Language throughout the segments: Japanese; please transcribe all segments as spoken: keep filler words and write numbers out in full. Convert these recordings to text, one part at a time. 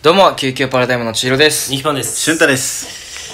どうも、救急パラダイムの千尋です。 ニキパンです。 俊太です。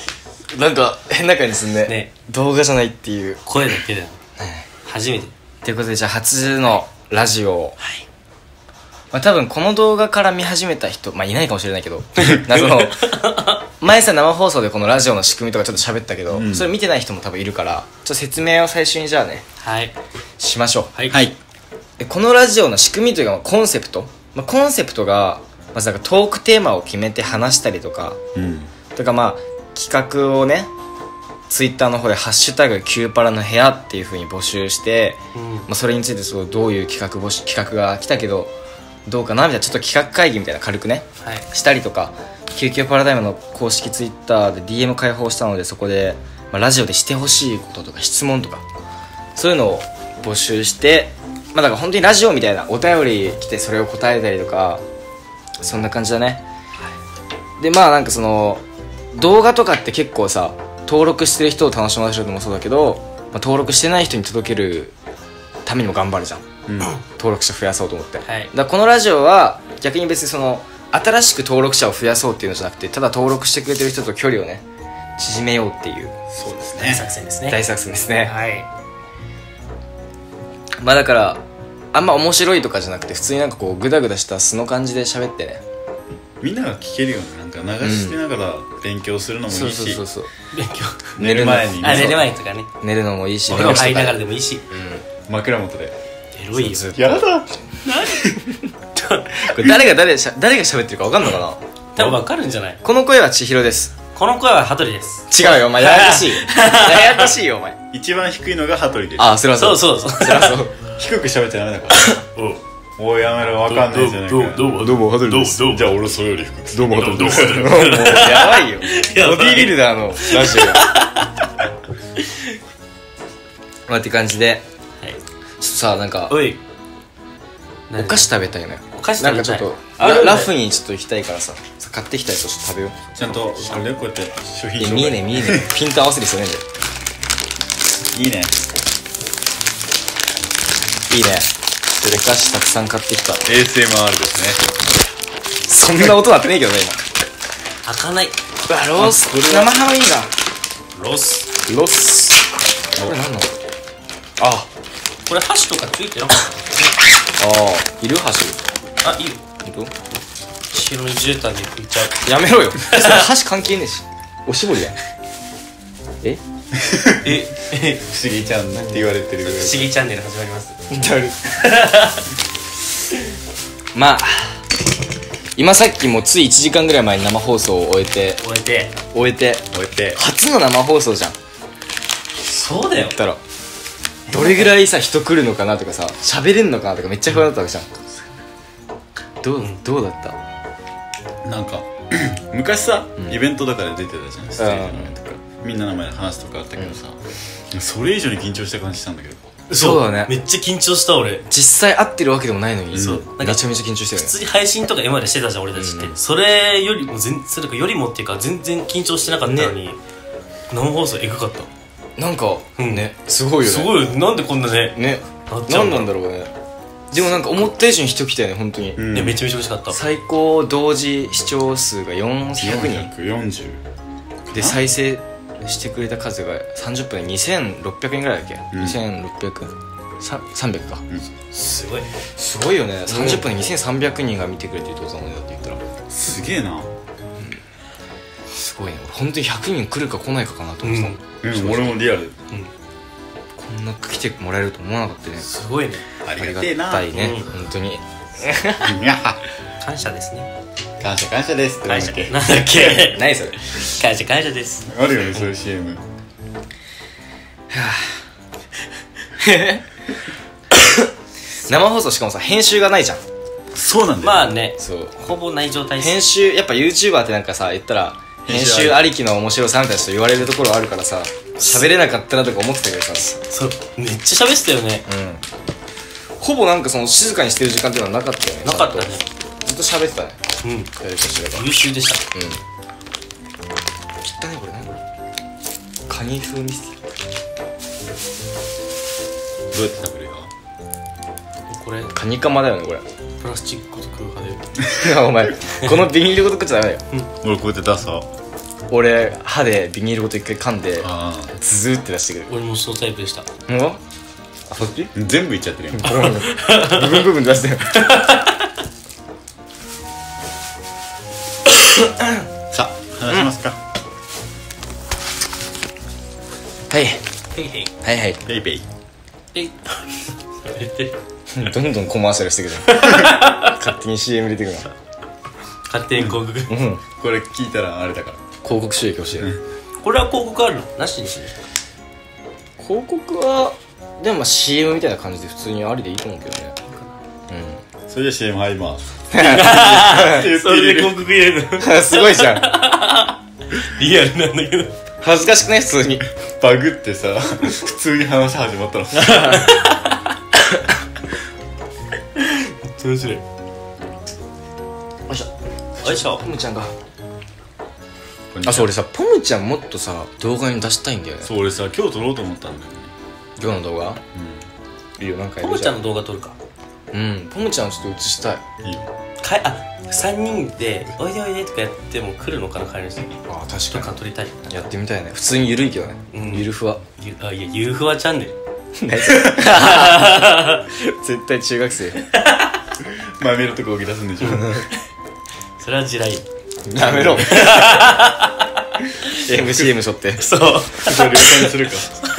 なんか変な感じすんね。 ね、 動画じゃないっていう声だけだよ。初めて。 ということで、じゃあ初のラジオを、 はい。 まあ、多分この動画から見始めた人、まあいないかもしれないけど謎の前さ生放送でこのラジオの仕組みとかちょっと喋ったけど、うん、それ見てない人も多分いるから、ちょっと説明を最初にじゃあね、 はい、 しましょう。 はい、はい、 このラジオの仕組みというかコンセプト、まあ、コンセプトがまずなんかトークテーマを決めて話したりとか、うん、とかまあ企画をねツイッターの方で「ハッシュタグキューパラの部屋」っていう風に募集して、うん、まあ、それについてそうどういう企画募集企画が来たけどどうかなみたいなちょっと企画会議みたいな軽くね、はい、したりとか、救急パラダイムの公式ツイッターで ディーエム 開放したので、そこで、まあ、ラジオでしてほしいこととか質問とかそういうのを募集して、まあだから本当にラジオみたいなお便り来てそれを答えたりとか、そんな感じだね、はい、でまあなんかその動画とかって結構さ登録してる人を楽しませるのもそうだけど、まあ、登録してない人に届けるためにも頑張るじゃん、うん、登録者増やそうと思って、はい、だからこのラジオは逆に別にその新しく登録者を増やそうっていうのじゃなくて、ただ登録してくれてる人と距離をね縮めようっていう、 そうですね、大作戦ですね。 大作戦ですね。 はい。 まあだからあんま面白いとかじゃなくて、普通になんかこうグダグダした素の感じで喋ってね、 みんなが聞けるようになんか流してながら勉強するのもいいし、うん、そうそうそう勉強寝る前にあ寝る前とかね、 寝るのもいいし、 お風呂入りながらでもいいし、 うん、枕元でエロいよ。 やだ何これ誰が誰しゃ誰が喋ってるか分かんのかな。 多分分かるんじゃない。 この声は千尋です。 この声は羽鳥です。 違うよお前、ややこしいややこしいよお前。 一番低いのが羽鳥です。 ああ、それはそうそうそうそれはそう低く喋っちゃダメだからおいやめろ、分かんないじゃないか。 どうもどうも羽鳥です。 じゃあ俺それより低く。 どうも羽鳥です。もうやばいよボディービルダーのラジオまあって感じで、はい、ちょっとさなんかおいお菓子食べたいのよ。 お菓子食べたい。 なんかちょっとラ, ラフにちょっと行きたいからさ、買ってきたやつをちょっと食べよう。 ちゃんとあれね、こうやって商品紹介。 見えねえ見えねえピント合わせる必要ねえんだよ。 いいねいいね。お菓子たくさん買ってきた。 エーエスエムアール ですね。そんな音鳴ってねえけどね今。開かない。 うわロース生ハムいいな。 ロスロスこれ何なの。あこれ箸とかついてなかった。 ああいる箸。 あいいよ。 本当。 白にじゅうたんで食いちゃう。 やめろよ箸関係ねえし、おしぼりだよ。えええ不思議ちゃんって言われてる。 不思議チャンネル始まります。 だるまあ今さっきもついいちじかんぐらい前に生放送を終えて終えて終えて終えて初の生放送じゃん。 そうだよ。 言ったらどれぐらいさ人来るのかなとかさ、喋れんのかなとかめっちゃ不安だったわけじゃん。どう、うん、どうだった。 なんか昔さ、うん、イベントだから出てたじゃん、ステージの上とか、うん、みんなの前で話すとかあったけどさ、うん、それ以上に緊張した感じしたんだけど。 そうだね、 めっちゃ緊張した俺。 実際会ってるわけでもないのに、そう、めちゃめちゃ緊張してるよね。 普通に配信とか今までしてたじゃん俺たちって、うん、それよりも全それかよりもっていうか全然緊張してなかったのに、ね、生放送エグかった。なんか、うん、ねすごいよね。すごいよ。なんでこんなねねなんなんだろうね。でもなんか思った以上に人来たよね本当に、うん、いやめちゃめちゃ嬉しかった。最高同時視聴数がよんひゃくにん、 よんひゃくよんじゅうで再生してくれた数がさんじゅっぷんでにせんろっぴゃくにんぐらいだっけ、うん、にせんろっぴゃく、さんびゃくか、うん、すごいすごいよね。さんじゅっぷんでにせんさんびゃくにんが見てくれてるってことだもんね。だって言ったらすげえな、うん、 すごいね。俺本当にひゃくにん来るか来ないかかなと思ってたもん、 うん、うん、俺もリアル、うん、 こんな来てもらえると思わなかったね。すごいね。 ありがてえな。 ありがたいね、うん、本当に感謝ですね。 感謝感謝ですって感謝なんだっけ何それ感謝感謝です。 あるよねそういう シーエム。はぁ生放送しかもさ編集がないじゃん。 そうなんだよ。 まあね、 そうほぼない状態です。 編集やっぱ YouTuber ってなんかさ言ったら編集ありきの面白さみたいな人言われるところあるからさ、喋れなかったなとか思ってたけどさ、 そうめっちゃ喋ってたよね。 うんほぼなんかその静かにしてる時間っていうのはなかったよね。 なかったね。 ずっと喋ってたね。 うんやりとすれば優秀でした。うん汚ねこれ何これカニ風味。 どうやって食べるよ。 これカニカマだよねこれ。 プラスチックごと食う派で。 いやお前このビニールごと食っちゃダメだよ。 俺こうやって出すわ。 俺歯でビニールごと一回噛んであズーって出してくる。 俺もそうタイプでした。 もうあそっち全部いっちゃってるやん。 部分部分出してる。 さあ話しますか。 はいへいへいはいはい。 ペイペイ。 へいやめて。 どんどんコマーシャルしてくる。勝手に シーエム 入れてくるな。 勝手に広告。 うんこれ聞いたらあれだから広告収益欲しい。 これは広告あるの？なしにしる？ 広告はでもまあ シーエム みたいな感じで普通にありでいいと思うけどね。 それじゃ シーエム 入ります。 それで広告入れるの？ すごいじゃん。 リアルなんだけど。 恥ずかしくない普通に。 バグってさ普通に話始まったの。 面白い。 よいしょ。 よいしょ。 ポムちゃんが。 こんにちはあ、そう俺さポムちゃんもっとさ動画に出したいんだよね。 そう俺さ今日撮ろうと思ったんだよね。 今日の動画いいよなんかやるじゃん。 ポムちゃんの動画撮るか。 うんポムちゃんをちょっと映したい。 いいよ。 かいあさんにんで「おいでおいで」とかやっても来るのかな、帰りの人あ確とか撮りたい。 やってみたいね。普通にゆるいけどね。 うんゆるふわ。 ゆあいやゆうふわチャンネル。 何それ絶対中学生。 まめるとこ起き出すんでしょ。 それは地雷。 やめろ。エムシーエム しょって。 そう。 じゃあ了解にするか。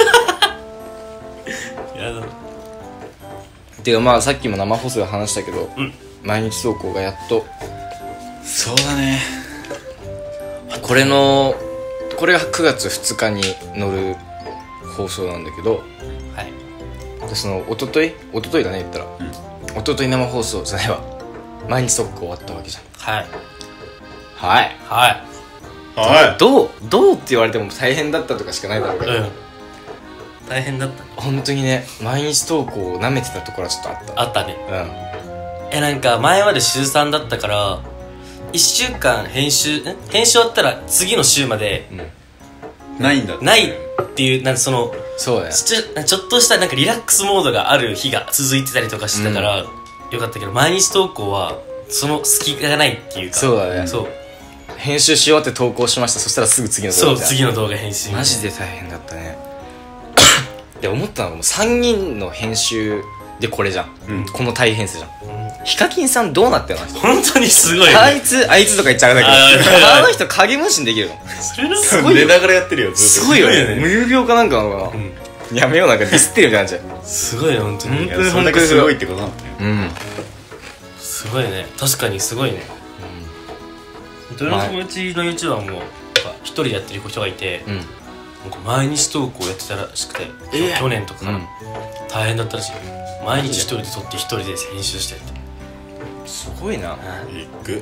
やだ。 てかまあさっきも生放送で話したけど、 うん毎日投稿がやっとそうだね。 これのこれがくがつふつかに乗る放送なんだけど、 はい。 でその一昨日一昨日だね言ったら、 うん一昨日生放送じゃないわ毎日投稿終わったわけじゃん。 はいはいははどうどうって言われても大変だったとかしかないだろうけど、 い。うん大変だったね。 本当にね毎日投稿を舐めてたところはちょっとあった。 あったね。 うえなんか前まで週さんだったからいっしゅうかん編集ん編集終わったら次の週までん、うん、 い。ないんだって。 ないっていうなんかそのそうだよ。 ちょちょっとしたなんかリラックスモードがある日が続いてたりとかしてたから、よかったけど毎日投稿はその隙がないっていうか。 そうだね。 そう編集し終わって投稿しました。そしたらすぐ次の動画じゃん。 そう次の動画編集マジで大変だったね。で思ったのがもうさんにんの編集でこれじゃん、 うん、 この大変さじゃん、 うん、 ヒカキンさんどうなってるの？ 本当にすごい、ね、 あいつあいつとか言っちゃうんだけど、あの人影無視できるの。 それのすごいよ。 寝ながらやってるよずっと。 すごいよね。 ね無病かなんかなのかな、 うん、 やめようなんかディスってるみたいになっちゃう。 すごいね本当に。 本当にいやそれだけすごいってことなんだよ。 うんすごいね確かにすごいね。俺の友達の YouTuber も一人でやってる人がいて、 うんなんか毎日投稿やってたらしくて、 えー去年とかから、 うん大変だったらしい。毎日一人で撮って一人で編集してって。 すごいな。 ビッグ。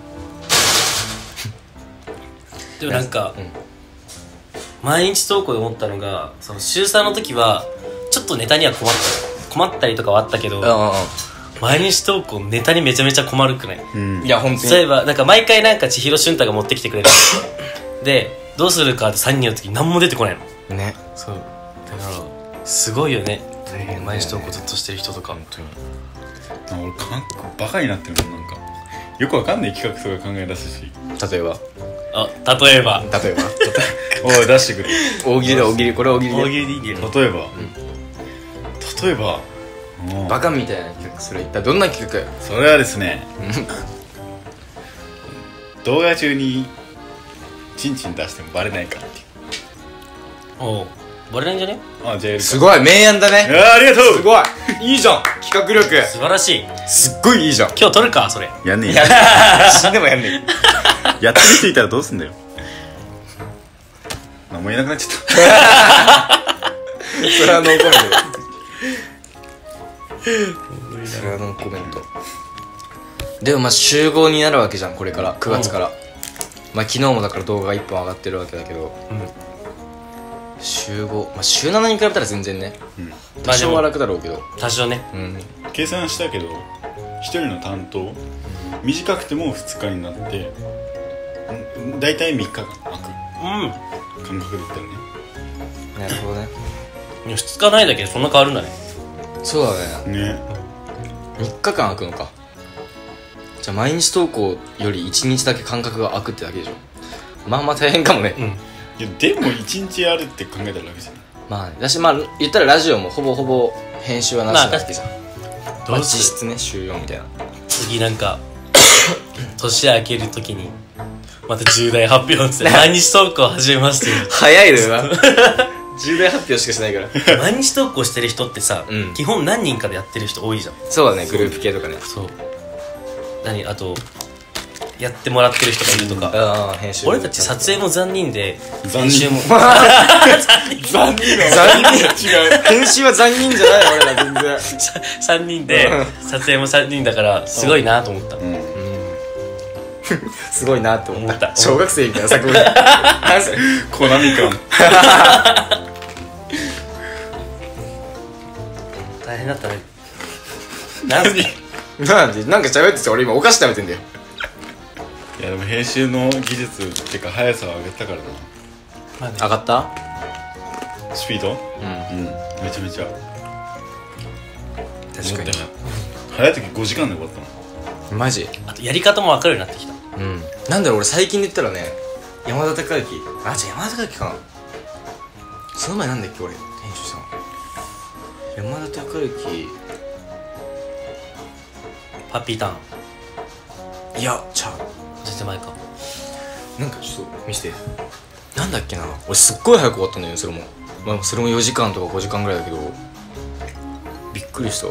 でもなんか、 うん毎日投稿で思ったのがその週さんの時はちょっとネタには困った困ったりとかはあったけど、 うんうん毎日投稿ネタにめちゃめちゃ困るくない？ うん。 いや本当に例えばなんか毎回なんか千尋俊太が持ってきてくれるでどうするかってさんにんの時に何も出てこないの。 ね。 そうだからすごいよね。 大変だよね毎日投稿ずっとしてる人とか。 本当に俺韓国バカになってるもん。なんかよくわかんない企画とか考え出すし。 例えばあ例えば例えばおい出してくれ。 大喜利だ大喜利。これ大喜利だ大喜利でいいけど例えば、例えばうんバカみたいな企画。それ一体どんな企画？ それはですね動画中にチンチン出してもバレないかっていう。 おうバレないんじゃね？ あじゃあやるか。 すごい名案だね。 あありがとう。 すごいいいじゃん企画力。 素晴らしい。 すっごいいいじゃん。 今日撮るかそれ。 やんねえやよ。 ん死んでもやんねやってる人いたらどうすんだよ。何も言えなくなっちゃったえ。それはノーコメントだ。それはノーコメント。でもまあ集合になるわけじゃんこれからくがつから、まあ昨日もだから動画がいっぽん上がってるわけだけど、 うん集合まあ週ななに比べたら全然ねうん多少は楽だろうけど、 多少ね。 うん計算したけどひとりの担当短くてもふつかになってん大体みっかかん空くうん感覚で言ったらね。 なるほどね。 いやふつかないだけでそんな変わるんだね。 そうだね。 ねみっかかん空くのか。 じゃあ毎日投稿よりいちにちだけ間隔が空くってだけでしょ。まあまあ大変かもね。うん。 いやでもいちにちあるって考えたら楽じゃん。 まあだし、まあ言ったらラジオもほぼほぼ編集はなしなわけじゃん。まあ、どうする、実質ね週よんみたいな。 次なんか年明けるときにまた重大発表って毎日投稿始めますって早いのよな重大発表しかしないから毎日投稿してる人ってさ、うん、基本何人かでやってる人多いじゃん。 そうだね、グループ系とかね。 そう、何あとやってもらってる人がいるとか、ああ編集、俺たち撮影も残忍で編集も残忍残忍違う編集は残忍じゃない俺ら全然さんにんで撮影もさんにんだからすごいなと思った、うんうん、 すごいなと思った小学生みたいな作文コナミ感大変だったね。なんでなんでなんか喋ってて俺今お菓子食べてんだよ。 いやでも編集の技術っていうか速さは上げたからな、 まあね、上がった？ スピード？うん、うん、めちゃめちゃ確かに早い時ごじかんで終わったの。 マジ？ あとやり方も分かるようになってきた。 うん、なんだろう俺最近で言ったらね、山田孝之、あ、じゃあ山田孝之かな。その前なんだっけ俺編集したの。山田孝之パッピーターン。いや、ちゃう、 全然前か。 なんかちょっと見せて。なんだっけな、俺すっごい早く終わったんだよね。それも、まあ、それもよじかんとかごじかんぐらいだけどびっくりした。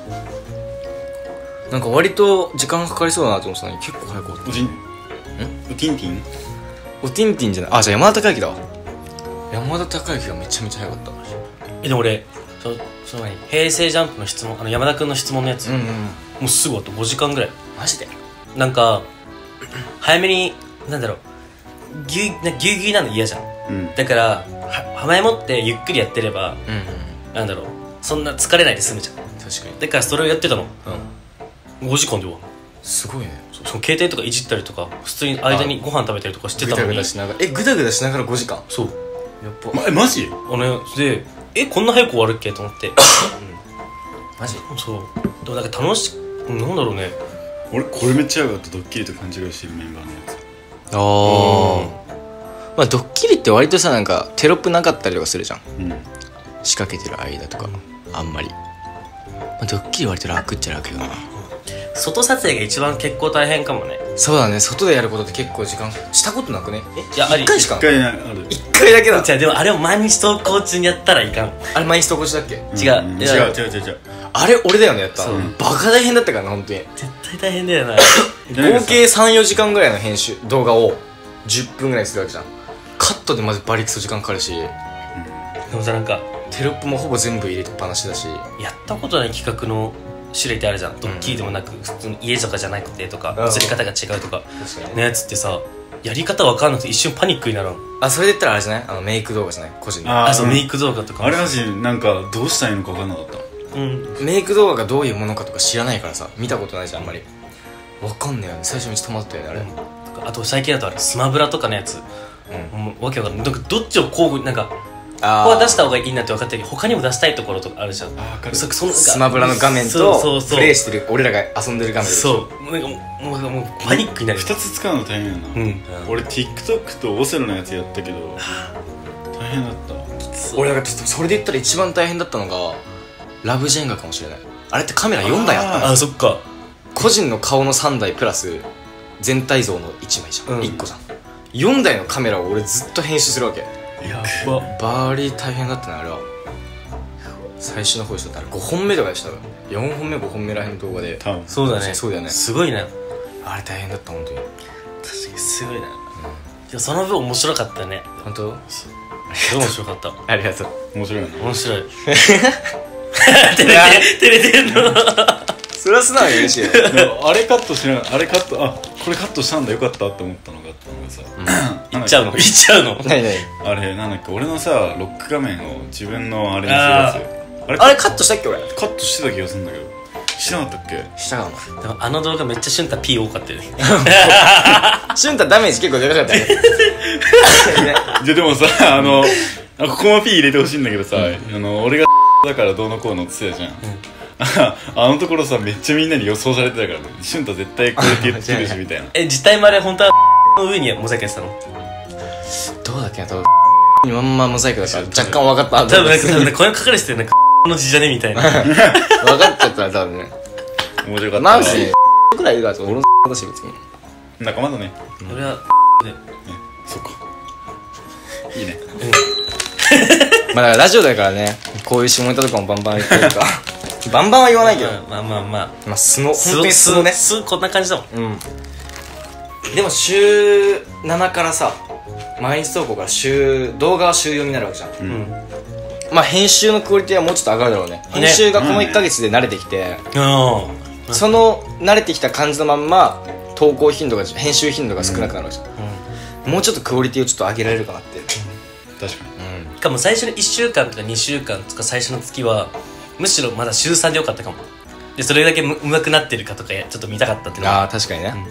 なんか割と時間かかりそうだなと思ってたのに結構早く終わった。 おじんんおティンティンおティンティンじゃない、あ、じゃあ山田孝之だわ。山田孝之がめちゃめちゃ早かった。 え、でも俺そその前に平成ジャンプの質問、あの山田くんの質問のやつ、うんうん、もうすぐ終わった。ごじかんぐらい。 マジで？ なんか早めに、なんだろう、ぎゅうぎゅうぎゅうなの嫌じゃん、うん、だからは前もってゆっくりやってれば、うんうん、なんだろう、そんな疲れないで済むじゃん。確かに。だからそれをやってたの、うん、ごじかんで終わる。すごいね。その携帯とかいじったりとか普通に間にご飯食べたりとかしてたのに、 グダグダしながら、え、グダグダしながらごじかん。 そう、 やっぱ、ま、え、マジ？ あので、え、こんな早く終わるっけと思って、うん、 マジ？ そう。でもなんか楽しく、なんだろうね、 俺これめっちゃ早かった。ドッキリと勘違いしてるメンバーのやつ。 ああ、まあドッキリって割とさ、なんかテロップなかったりとかするじゃん、うん、仕掛けてる間とか、うん、あんまり、まあ、ドッキリ割と楽っちゃ楽よな。 外撮影が一番結構大変かもね。 そうだね、外でやることって結構時間したことなくね。え、 いや、ありいっかいしか。 いっかいある。 いっかいだけだ。 じゃあでもあれを毎日投稿中にやったらいかん。 あれ毎日投稿中だっけ？ 違う、 うん、違う違う違う違う。 あれ俺だよね、やったの。バカ大変だったからな、本当に。 絶対大変だよな合計 さんよじかんぐらいの編集動画をじゅっぷんぐらいするわけじゃん。カットでまずバリクソ時間かかるし、うん、 でもさ、なんかテロップもほぼ全部入れっぱなしだし、 やったことない企画の種類ってあるじゃん。ドッキリでもなく、普通に家とかじゃなくてとか、映り方が違うとかのやつってさ、やり方わかんなくて一瞬パニックになるの。 あ、それで言ったらあれじゃない、あのメイク動画じゃない、個人の。 あ、そう、メイク動画とか。 あれマジなんかどうしたらいいのか分かんなかった。 うん、メイク動画がどういうものかとか知らないからさ、見たことないじゃん、あんまり。わかんないよね、最初に止まったよね、あれ、うん、あと最近だとあれスマブラとかのやつ、うん、もうわけわかんない。なんかどっちを交互に、なんかここは出した方がいいなって分かったけど、他にも出したいところとかあるじゃん。あ、分かる。そそのスマブラの画面とプレイしてる俺らが遊んでる画面で、 そうなんかもうもうパニックになる。 ふたつ使うの大変やな、うん、俺 TikTok とオセロのやつやったけど大変だった。 俺なんかちょっとそれで言ったら一番大変だったのがラブジェンガかもしれない。あれってカメラよんだいあったの。 ああ、そっか。 個人の顔のさんだいプラス全体像のいちまいじゃん、うん、いっこじゃん。よんだいのカメラを俺ずっと編集するわけ。やば、バリ大変だったね、あれは。最初の方でしたってあれごほんめとかでしたよ。よんほんめごほんめらへんの動画で。 多分そうだね。 そうだよね。 すごいね。 あれ大変だった、本当に。 確かにすごいね、うん、いや、その分面白かったね。 本当？ 面白かったありがとう。 面白いね。 面白い照れて照れてんのそれは素直に嬉しいよあれカットしな、あれカット、あ、これカットしたんだ、よかったって思ったのがあったのがさ、 うん、いっちゃうのいっちゃうの何何あれ、なんだっけ、俺のさ、ロック画面を自分のあれにするやつ、 あれ、あれカットしたっけ俺。 カットしてた気がするんだけど、しなかったっけ。 したかな。 でもあの動画めっちゃシュンタ P 多かったよねシュンタダメージ結構でかかったねじゃでもさ、あの、ここも P 入れてほしいんだけどさ、うん、あの俺がだからどうのこうのって言ってたじゃん、うん、 あのところさめっちゃみんなに予想されてたからね。俊太絶対これって言ってるしみたいな。 え、実体まで本当はの上にモザイクやってたの？ どうだっけな、多分まんまモザイクだから若干分かった。 多分なんか多分ね、これ書かれててなんかの字じゃねみたいな。 分かっちゃったら多分ね。 面白かった。 マウスにくらいいるから俺のだし別に仲間だね。 俺はね、そっか。いいね。 まあだからラジオだからね、こういう下ネタとかもバンバン言ってるかバンバンは言わないけど、 まあまあまあまあ素の本当に素のね、 素こんな感じだもん。 うん。でも週ななからさ、毎日投稿から週動画は週よんになるわけじゃん。 うん。 まあ編集のクオリティはもうちょっと上がるだろうね。編集がこのいっかげつで慣れてきて、 うん。 その慣れてきた感じのまんま投稿頻度が編集頻度が少なくなるわけじゃん。もうちょっとクオリティをちょっと上げられるかなって。 確かに。 しかも最初のいっしゅうかんとかにしゅうかんとか最初の月はむしろまだ週さんでよかったかも。でそれだけうまくなってるかとかちょっと見たかったっていうのは。 ああ確かにね、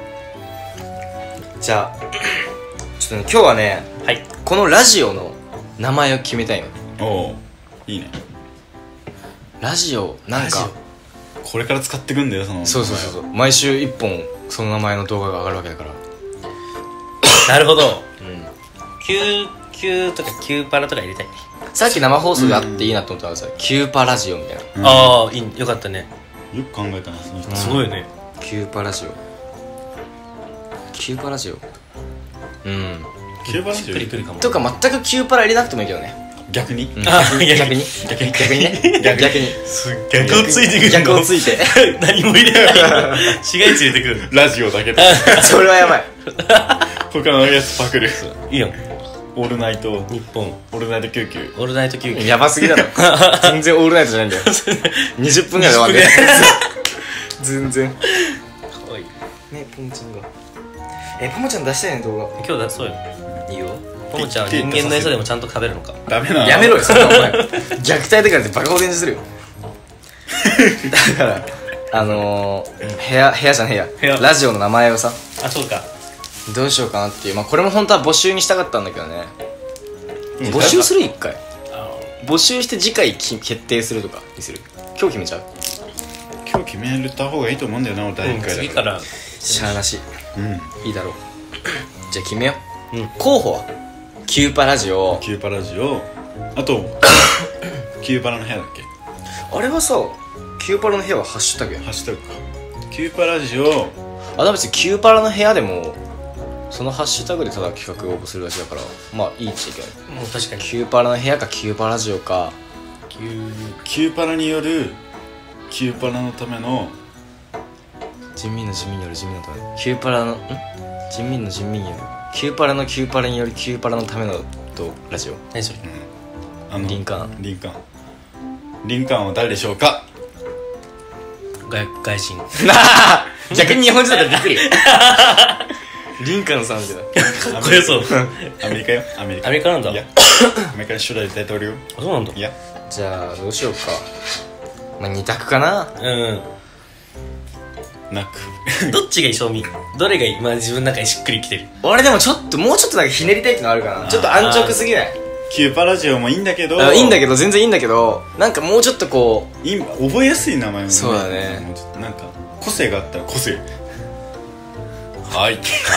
うん、じゃあちょっと、ね、今日はね、はい、このラジオの名前を決めたいの。 おおいいね。 ラジオなんかこれから使ってくんだよその。 そうそうそうそう、毎週いっぽんその名前の動画が上がるわけだから。 なるほど、うん、きゅうきゅうとかキューパラとか入れたいね。 さっき生放送であっていいなと思ったらさ、キューパラジオみたいな、 うん、ああいいよかったね。 よく考えたなその人、 うん、すごいね。 キューパラジオキューパラジオうんキューパラジオしっくりくるかも。 とか全くキューパラ入れなくてもいいけどね。 逆に、 うん、逆に逆に逆に逆にね逆に逆をついてくるの。 逆をついて何も入れないの。市街地入れてくる。 ラジオだけでそれはやばい。 他のやつパクる。 いいよ。 オールナイト日本オールナイト救急オールナイト救急やばすぎだろ全然オールナイトじゃないんだよにじゅっぷんぐらいで終わんね全然かわいいね。ポモちゃんがえポモちゃん出したいね動画。 今日出そうよ。 いいよ。 ポモちゃんは人間の餌でもちゃんと食べるのか。 ダメなやめろよそんなお前虐待とかってバカおでんじするよだからあのー、部屋部屋じゃねえや部屋ラジオの名前をさあそうかどうしようかなっていう。まあこれも本当は募集にしたかったんだけどね、うん、募集する一回募集して次回き決定するとかにする。今日決めちゃう。 今日決めた方がいいと思うんだよな。だいいっかいだから、うん、 次からしゃあなし、うん、いいだろうじゃあ決めよう、うん、候補はキューパラジオキューパラジオあとキューパラの部屋だっけ。 あれはさキューパラの部屋はハッシュタグやハッシュタグか。キューパラジオあだ別にキューパラの部屋でもそのハッシュタグでただ企画応募するだけだからまあいいっちゃいけない。 もう確かにキューパラの部屋かキューパラジオかキュー、キューパラによるキューパラのための人民の人民による人民のためのキューパラのん人民の人民によるキューパラのキューパラによるキューパラのためのとラジオ。 何それ、 うん、あのリンカーンリンカーンリンカーンは誰でしょうか。 外外人逆に日本人だったらびっくりリンカーンさんじゃないかっこよそうアメリカよアメリカアメリカなんだ。 いやアメリカの初代大統領。 あそうなんだ。 いやじゃあどうしようか。まあに択かな。 うんなくどっちがいい賞味どれがいい。まあ自分の中にしっくりきてる。 俺でもちょっともうちょっとだけひねりたいってのあるかな。ちょっと安直すぎない。 キューパラジオもいいんだけどいいんだけど全然いいんだけどなんかもうちょっとこうい覚えやすい名前もね。 そうだね。 もうちょっとなんか個性があったら個性はい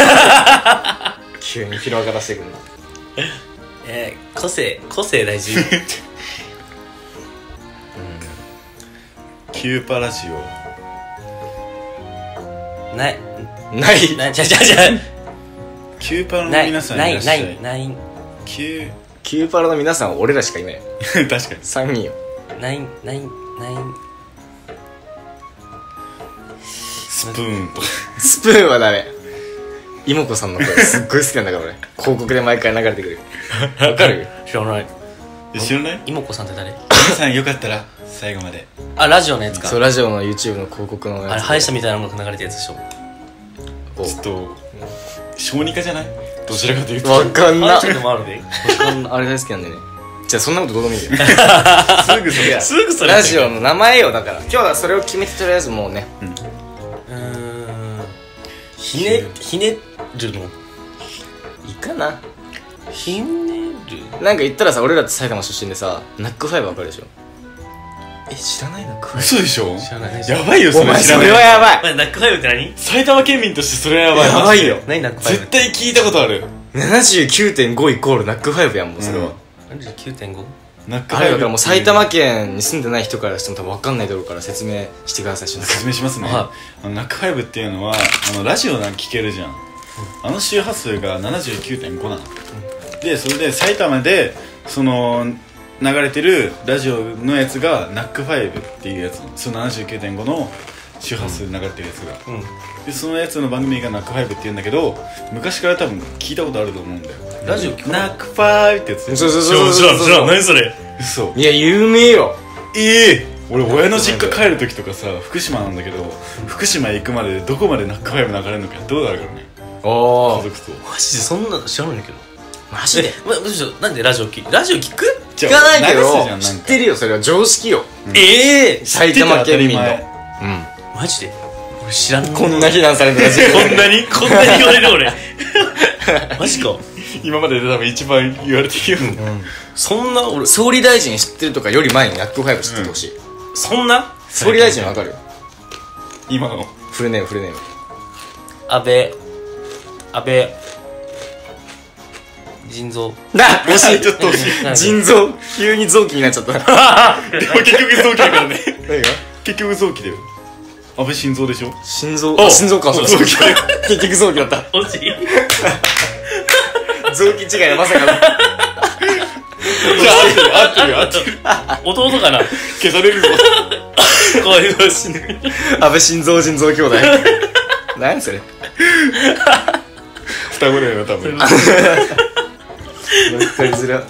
急に広がらせてくるなえー、個性個性大事うんキューパラジオないないなじゃじゃじゃキューパラの皆さんいらっしゃい。 ないないないキューキューパラの皆さんは俺らしかいない確かにさんにんよ。 ないないないスプーンとスプーンはダメ。妹子さんの声すっごい好きなんだから俺広告で毎回流れてくるわかる。 知らない知らない。 妹子さんって誰。 皆さんよかったら最後まで。 あラジオのやつか。 そうラジオの YouTube の広告のやつ。 あれ歯医者みたいな音楽流れてるやつでしょ。 ちょっと小児科じゃない。どちらかというとわかんな。 歯医者でもあるであれ大好きなんでね。じゃあそんなことどうでもいいよすぐそれすぐそれラジオの名前よ。だから今日はそれを決めてとりあえずもうね、 うん、 うーんひねひねるのいいかな。 ひねるなんか言ったらさ俺らって埼玉出身でさナックファイブわかるでしょ。 え、知らないナックファイブ？ 嘘でしょ。 知らない。 やばいよそれ。 お前それはやばい。 ナックファイブって何？ 埼玉県民としてそれはやばい。 やばいよ。 何ナックファイブ？ 絶対聞いたことある。 ななじゅうきゅうてんご イコールナックファイブやん、もうそれは。 ななじゅうきゅうてんご？ ナックあれだからもう埼玉県に住んでない人からしても多分分かんないだろうから説明してください。 説明しますね。あのナックファイブっていうのはあのラジオなんか聞けるじゃん、うん、あの周波数が ななじゅうきゅうてんご なの、うん、でそれで埼玉でその流れてるラジオのやつがナックファイブっていうやつ、その ななじゅうきゅうてんご の周波数で流れてるやつが、うん、でそのやつの番組がナックファイブっていうんだけど、昔から多分聞いたことあると思うんだよ。 ラジオ聞くナックファイブってやつ。 そうそうそうそうそうそう。 何それ。 嘘。 いや有名よ。 ええー、俺親の実家帰る時とかさ、福島なんだけど、福島行くまでどこまでナックファイブ流れるのかどうだろうね。 ああ、 家族と。 マジでそんな知らないんだけど。 マジで。 ま、むしろなんでラジオ聞く？ラジオ聞く？ 聞かないけど知ってるよ、それは常識よ。 ええ、 埼玉県民の。うん。 マジで。俺知らん。 こんな非難されてる。 こんなにこんなに言われる俺。マジか。 今までで多分一番言われてるよ、うん、 そんな俺総理大臣知ってるとかより前にナックファイブ知っててほしい、うん、 そんな総理大臣わかるよ。 今のフルネームフルネーム安倍安倍腎臓な、惜しい。 ちょっと惜しい。 腎臓急に臓器になっちゃった。 でも結局臓器だからね。何が結局臓器だよ。安倍晋三でしょ。 心臓、あ、心臓か。そうだ、結局臓器だった。 惜しい。 臓器違いはまさかの。 じゃあ合ってるよ合ってる弟かな。 消されるぞ。 こういうの死ぬ。 安倍晋三腎臓兄弟。何それ。 双子だよな多分。 わかりづら。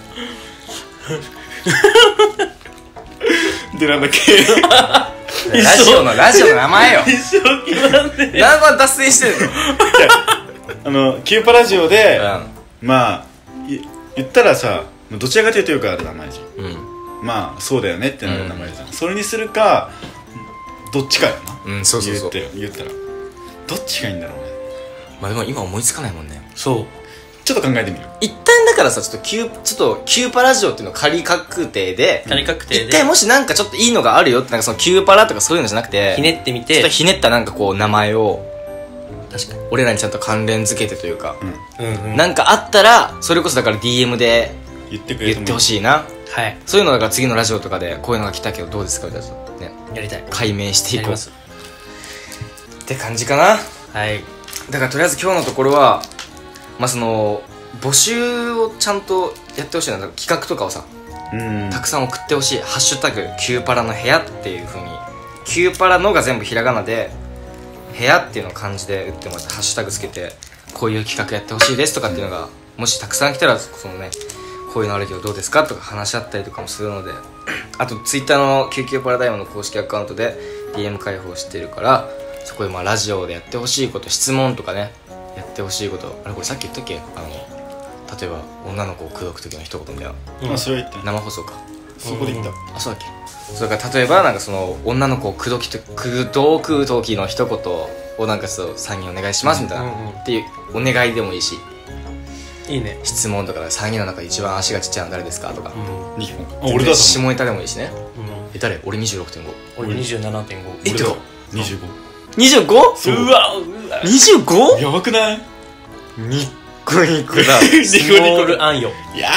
でなんだっけ。 ラジオのラジオの名前よ。 一生決まんねえ。 何番脱線してんの。 あのキューパラジオで、うん、まあ言ったらさ、どちらかというとよくある名前じゃん、うん、まあそうだよねってなる名前じゃん、うん、それにするかどっちかよな、うん、そうそうそう、言って言ったらどっちがいいんだろうね。 まあでも今思いつかないもんね。 そうちょっと考えてみる。 一旦だからさ、ちょっとキューちょっとキューパラジオっていうの仮確定で、 仮確定で一回もしなんかちょっといいのがあるよって、なんかそのキューパラとかそういうのじゃなくて、 ひねってみて、 ちょっとひねったなんかこう名前を確かに俺らにちゃんと関連付けてというか、うんうんうん、なんかあったらそれこそだから ディーエム で言ってくれ言ってほしいな。はい。そういうのだから次のラジオとかでこういうのが来たけどどうですかみたいなね、やりたい。解明していこうって感じかな。はい。だからとりあえず今日のところはまあその募集をちゃんとやってほしいな。企画とかをさ、うんたくさん送ってほしい。ハッシュタグキューパラの部屋っていう風に、キューパラのが全部ひらがなで部屋っていうのを漢字で打ってもらってハッシュタグつけてこういう企画やってほしいですとかっていうのがもしたくさん来たら、そのねこういうのあるけどどうですかとか話し合ったりとかもするので、あとツイッターのキューキューパラダイヤモンド公式アカウントで ディーエム 開放してるから、そこでまあラジオでやってほしいこと、質問とかねやってほしいこと、あれこれさっき言ったっけ、あの例えば女の子を口説く時の一言みたいな、 うん、それは言って生放送か、 そこで言った、 うん、あそうだっけ。それから例えばなんかその女の子を口説きと口説く時の一言をなんかそうさんにんお願いしますみたいな、うんうん、っていうお願いでもいいし、いいね。質問とかさんにんの中で一番足がちっちゃいの誰ですかとか、うん、にほんか俺だ下ネタでもいいしね、うん、え誰俺 にじゅうろくてんご俺 にじゅうななてんごえってかにじゅうごにじゅうご? うわうわにじゅうご? やばくない？ ニッコニコだ。 スモールアンよ。 いや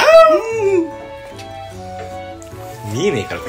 ー見えねえからこれ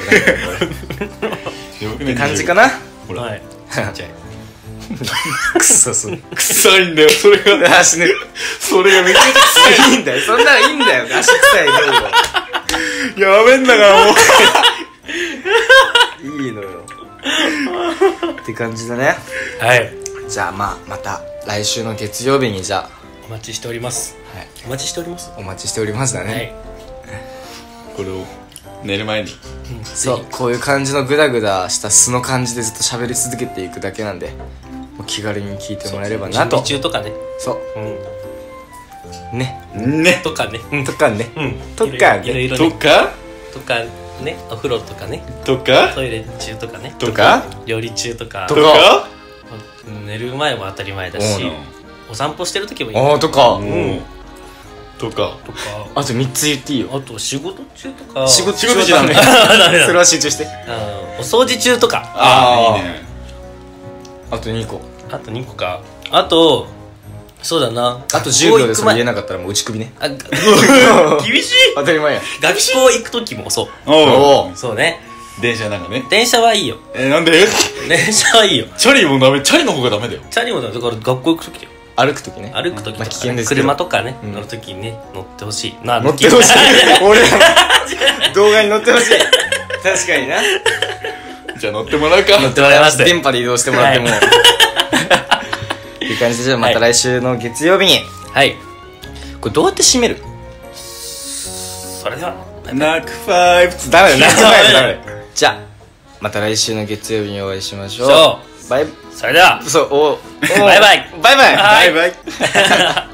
って感じかな。 ほら、はい、ちっちゃいくそす臭いんだよそれが。 足ねそれがめちゃくちゃ臭い。いいんだよ、そんなのいいんだよ、足臭い量はやめんだからもういいのよって感じだね。はい。じゃあまあまた来週の月曜日にじゃあお待ちしております。はい、お待ちしております。 お待ちしておりますだね。はい、 これを寝る前に、 うん、そうこういう感じのグダグダした素の感じでずっと喋り続けていくだけなんで、もう気軽に聞いてもらえればなと。 準備中とかね。そう、 うん、ねねとかね、 うん、とかね、 うん、 とかね、 いろいろね、とかとかね、お風呂とかね、 とかトイレ中とかね、 とか料理中とかとか寝る前も当たり前だし、お散歩してる時もいい。 ああとか、うん、 とかとかあとみっつ言っていいよ。 あと仕事中とか仕事仕事中ダメダメだそれは集中して。 お掃除中とかああいいね。 あとにこ。 あとにこか。あとそうだなあとじゅうびょうでそれ言えなかったらもう打ち首ね。 あ厳しい。 当たり前や。 学校行く時もそうおおそうね。 電車なんかね。 電車はいいよ。 えなんで電車はいいよ。 チャリもダメ。チャリの方がダメだよ。 チャリもだから学校行く時だよ。 歩く時ね。 歩く時とか、 まあ危険ですけど車とかね、 うん乗る時にね乗ってほしいな。 乗ってほしい。俺らの動画に乗ってほしい。確かにな。 じゃあ乗ってもらうか。 乗ってもらいます。 電波で移動してもらっても。っていう感じで、じゃあまた来週の月曜日に。 はい。 これどうやって締める？ それではナックファイブ。 ダメだ、ナックファイブダメだ。じゃあまた来週の月曜日にお会いしましょう。 そうバイそれではそうおバイバイバイバイはいバイバイ。